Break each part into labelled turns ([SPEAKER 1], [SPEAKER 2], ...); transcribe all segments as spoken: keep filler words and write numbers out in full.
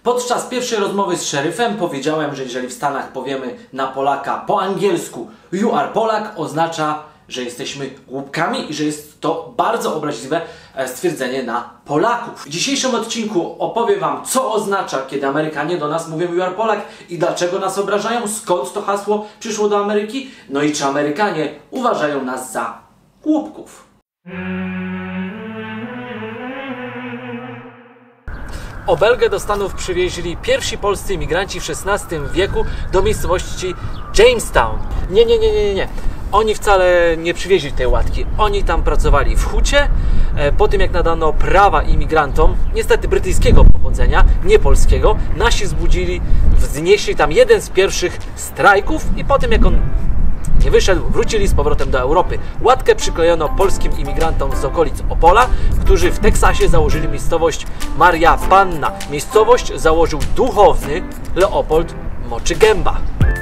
[SPEAKER 1] Podczas pierwszej rozmowy z szeryfem powiedziałem, że jeżeli w Stanach powiemy na Polaka po angielsku "You are Polak", oznacza, że jesteśmy głupkami i że jest to bardzo obraźliwe stwierdzenie na Polaków. W dzisiejszym odcinku opowiem Wam, co oznacza, kiedy Amerykanie do nas mówią "You are Polak" i dlaczego nas obrażają, skąd to hasło przyszło do Ameryki, no i czy Amerykanie uważają nas za głupków. Obelgę do Stanów przywieźli pierwsi polscy imigranci w szesnastym wieku do miejscowości Jamestown. Nie, nie, nie, nie, nie. Oni wcale nie przywieźli tej łatki. Oni tam pracowali w hucie. Po tym jak nadano prawa imigrantom, niestety brytyjskiego pochodzenia, nie polskiego, nasi zbudzili, wznieśli tam jeden z pierwszych strajków i po tym jak on nie wyszedł, wrócili z powrotem do Europy. Łatkę przyklejono polskim imigrantom z okolic Opola, którzy w Teksasie założyli miejscowość Maria Panna. Miejscowość założył duchowny Leopold Moczygęba.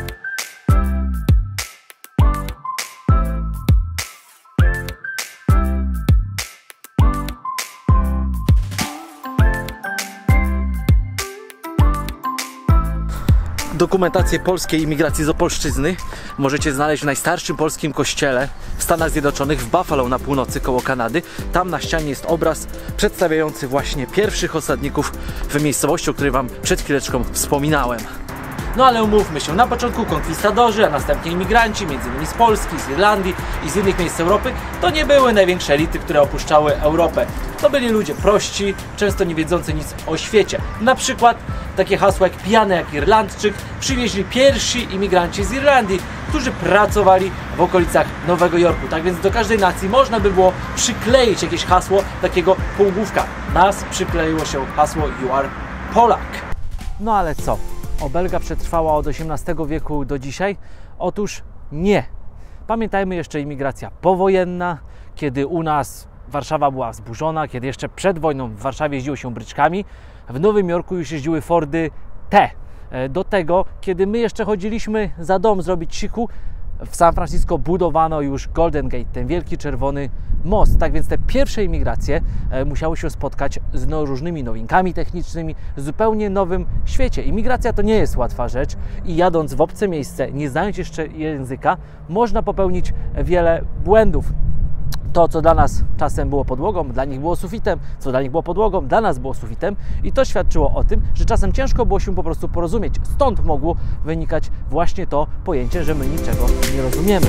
[SPEAKER 1] Dokumentację polskiej imigracji z Opolszczyzny możecie znaleźć w najstarszym polskim kościele w Stanach Zjednoczonych, w Buffalo na północy koło Kanady. Tam na ścianie jest obraz przedstawiający właśnie pierwszych osadników w miejscowości, o której Wam przed chwileczką wspominałem. No ale umówmy się, na początku konkwistadorzy, a następnie imigranci, między innymi z Polski, z Irlandii i z innych miejsc Europy, to nie były największe elity, które opuszczały Europę. To byli ludzie prości, często nie wiedzący nic o świecie. Na przykład takie hasła jak "pijany jak Irlandczyk" przywieźli pierwsi imigranci z Irlandii, którzy pracowali w okolicach Nowego Jorku. Tak więc do każdej nacji można by było przykleić jakieś hasło takiego półgłówka. Nas przykleiło się hasło "You are Polak". No ale co? Obelga przetrwała od osiemnastego wieku do dzisiaj? Otóż nie. Pamiętajmy jeszcze imigracja powojenna, kiedy u nas Warszawa była zburzona, kiedy jeszcze przed wojną w Warszawie jeździło się bryczkami, w Nowym Jorku już jeździły Fordy T. Do tego, kiedy my jeszcze chodziliśmy za dom zrobić siku, w San Francisco budowano już Golden Gate, ten wielki czerwony most. Tak więc te pierwsze imigracje musiały się spotkać z no, różnymi nowinkami technicznymi, w zupełnie nowym świecie. Imigracja to nie jest łatwa rzecz i jadąc w obce miejsce, nie znając jeszcze języka, można popełnić wiele błędów. To, co dla nas czasem było podłogą, dla nich było sufitem, co dla nich było podłogą, dla nas było sufitem i to świadczyło o tym, że czasem ciężko było się po prostu porozumieć. Stąd mogło wynikać właśnie to pojęcie, że my niczego nie rozumiemy.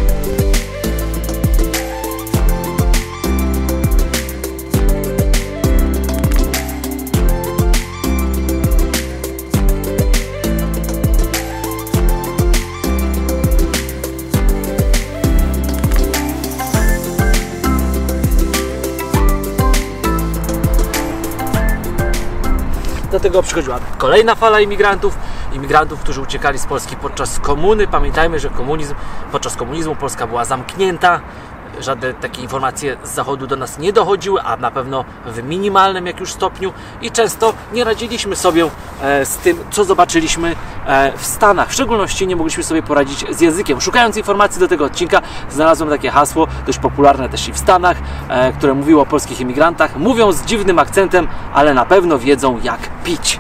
[SPEAKER 1] Do tego przychodziła kolejna fala imigrantów, imigrantów, którzy uciekali z Polski podczas komuny. Pamiętajmy, że komunizm, podczas komunizmu Polska była zamknięta, żadne takie informacje z zachodu do nas nie dochodziły, a na pewno w minimalnym jak już stopniu i często nie radziliśmy sobie z tym, co zobaczyliśmy w Stanach. W szczególności nie mogliśmy sobie poradzić z językiem. Szukając informacji do tego odcinka, znalazłem takie hasło, dość popularne też i w Stanach, które mówiło o polskich imigrantach. Mówią z dziwnym akcentem, ale na pewno wiedzą, jak pić.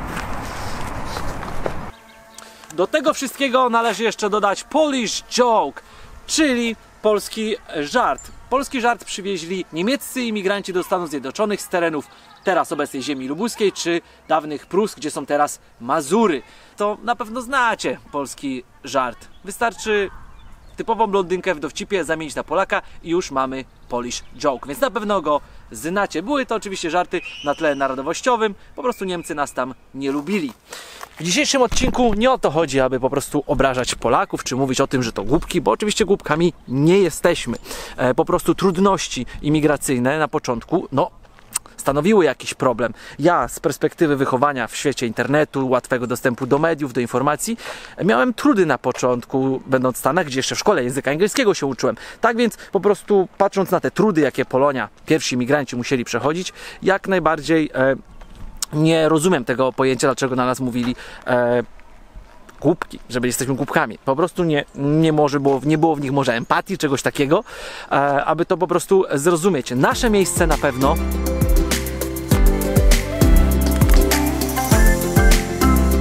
[SPEAKER 1] Do tego wszystkiego należy jeszcze dodać Polish joke, czyli polski żart. Polski żart przywieźli niemieccy imigranci do Stanów Zjednoczonych z terenów teraz obecnej ziemi lubuskiej czy dawnych Prus, gdzie są teraz Mazury. To na pewno znacie polski żart. Wystarczy typową blondynkę w dowcipie zamienić na Polaka i już mamy Polish joke, więc na pewno go znacie. Były to oczywiście żarty na tle narodowościowym, po prostu Niemcy nas tam nie lubili. W dzisiejszym odcinku nie o to chodzi, aby po prostu obrażać Polaków, czy mówić o tym, że to głupki, bo oczywiście głupkami nie jesteśmy. E, po prostu trudności imigracyjne na początku, no, stanowiły jakiś problem. Ja z perspektywy wychowania w świecie internetu, łatwego dostępu do mediów, do informacji, miałem trudy na początku, będąc w Stanach, gdzie jeszcze w szkole języka angielskiego się uczyłem. Tak więc po prostu patrząc na te trudy, jakie Polonia, pierwsi imigranci musieli przechodzić, jak najbardziej e, nie rozumiem tego pojęcia, dlaczego na nas mówili e, głupki, że jesteśmy głupkami. Po prostu nie, nie, może było, nie było w nich może empatii, czegoś takiego, e, aby to po prostu zrozumieć. Nasze miejsce na pewno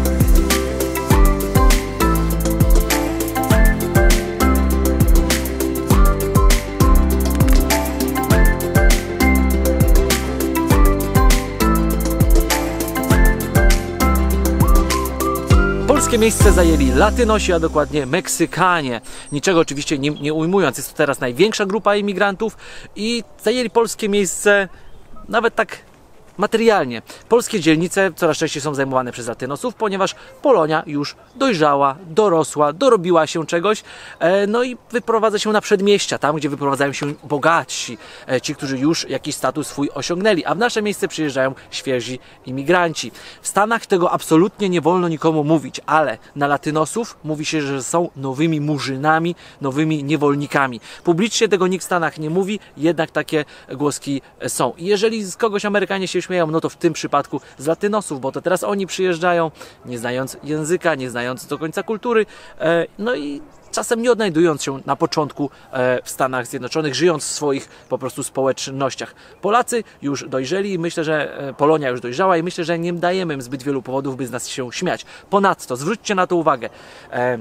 [SPEAKER 1] Polskie miejsce zajęli Latynosi, a dokładnie Meksykanie. Niczego oczywiście nie, nie ujmując, jest to teraz największa grupa imigrantów i zajęli polskie miejsce nawet tak materialnie. Polskie dzielnice coraz częściej są zajmowane przez Latynosów, ponieważ Polonia już dojrzała, dorosła, dorobiła się czegoś, e, no i wyprowadza się na przedmieścia, tam gdzie wyprowadzają się bogatsi, e, ci, którzy już jakiś status swój osiągnęli, a w nasze miejsce przyjeżdżają świeżi imigranci. W Stanach tego absolutnie nie wolno nikomu mówić, ale na Latynosów mówi się, że są nowymi murzynami, nowymi niewolnikami. Publicznie tego nikt w Stanach nie mówi, jednak takie głoski są. I jeżeli z kogoś Amerykanie się śmieją, no to w tym przypadku z Latynosów, bo to teraz oni przyjeżdżają, nie znając języka, nie znając do końca kultury, e, no i czasem nie odnajdując się na początku e, w Stanach Zjednoczonych, żyjąc w swoich po prostu społecznościach. Polacy już dojrzeli i myślę, że e, Polonia już dojrzała i myślę, że nie dajemy im zbyt wielu powodów, by z nas się śmiać. Ponadto, zwróćcie na to uwagę, e,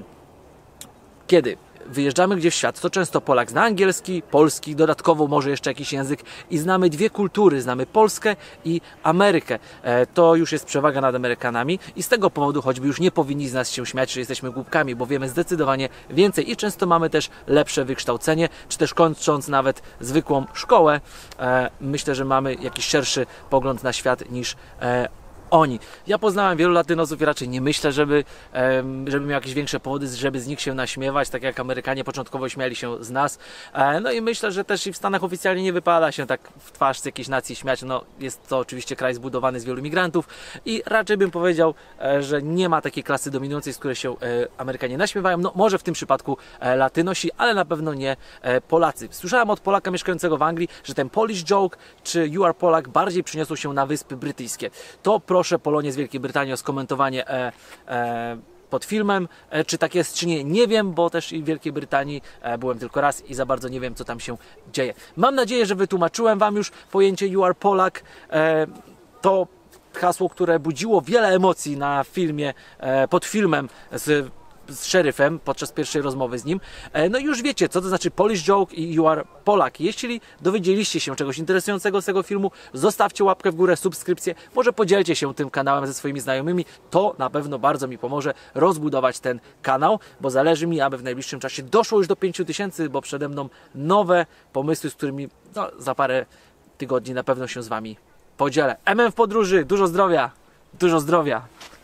[SPEAKER 1] kiedy wyjeżdżamy gdzieś w świat, to często Polak zna angielski, polski, dodatkowo może jeszcze jakiś język i znamy dwie kultury, znamy Polskę i Amerykę. E, to już jest przewaga nad Amerykanami i z tego powodu choćby już nie powinni z nas się śmiać, że jesteśmy głupkami, bo wiemy zdecydowanie więcej i często mamy też lepsze wykształcenie, czy też kończąc nawet zwykłą szkołę, e, myślę, że mamy jakiś szerszy pogląd na świat niż e, oni. Ja poznałem wielu Latynosów i raczej nie myślę, żeby, żeby miał jakieś większe powody, żeby z nich się naśmiewać, tak jak Amerykanie początkowo śmiali się z nas. No i myślę, że też i w Stanach oficjalnie nie wypada się tak w twarz z jakiejś nacji śmiać. No, jest to oczywiście kraj zbudowany z wielu migrantów i raczej bym powiedział, że nie ma takiej klasy dominującej, z której się Amerykanie naśmiewają. No może w tym przypadku Latynosi, ale na pewno nie Polacy. Słyszałem od Polaka mieszkającego w Anglii, że ten Polish joke czy You are Polak bardziej przyniosło się na Wyspy Brytyjskie. To proszę Polonię z Wielkiej Brytanii o skomentowanie e, e, pod filmem, e, czy tak jest, czy nie, nie wiem, bo też i w Wielkiej Brytanii e, byłem tylko raz i za bardzo nie wiem, co tam się dzieje. Mam nadzieję, że wytłumaczyłem Wam już pojęcie You are Polak. E, to hasło, które budziło wiele emocji na filmie, e, pod filmem z z szeryfem podczas pierwszej rozmowy z nim. No i już wiecie, co to znaczy Polish joke i You are Polak. Jeśli dowiedzieliście się czegoś interesującego z tego filmu, zostawcie łapkę w górę, subskrypcję, może podzielcie się tym kanałem ze swoimi znajomymi. To na pewno bardzo mi pomoże rozbudować ten kanał, bo zależy mi, aby w najbliższym czasie doszło już do pięciu tysięcy, bo przede mną nowe pomysły, z którymi no, za parę tygodni na pewno się z Wami podzielę. M M w podróży, dużo zdrowia, dużo zdrowia.